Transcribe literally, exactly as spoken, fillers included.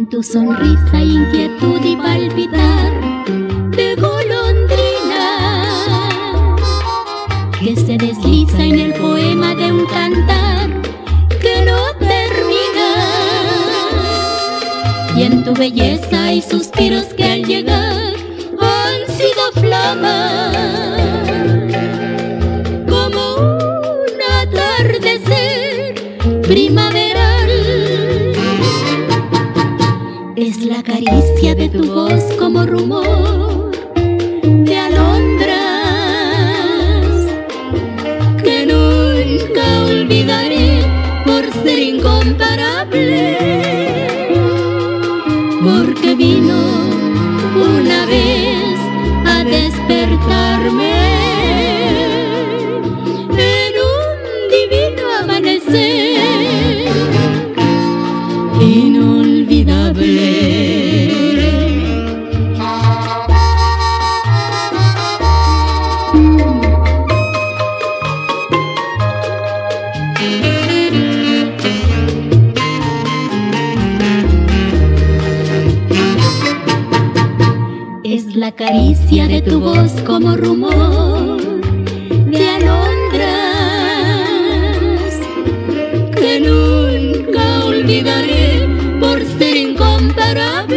En tu sonrisa hay inquietud y palpitar de golondrina que se desliza en el poema de un cantar que no termina. Y en tu belleza hay suspiros que al llegar han sido flama, como un atardecer primaveral. Es la caricia de tu voz como rumor de alondras que nunca olvidaré por ser incomparable, porque vino una vez a despertarme en un divino amanecer inolvidable. Es la caricia de tu voz como rumor de alondras que nunca olvidaré por ser incomparable,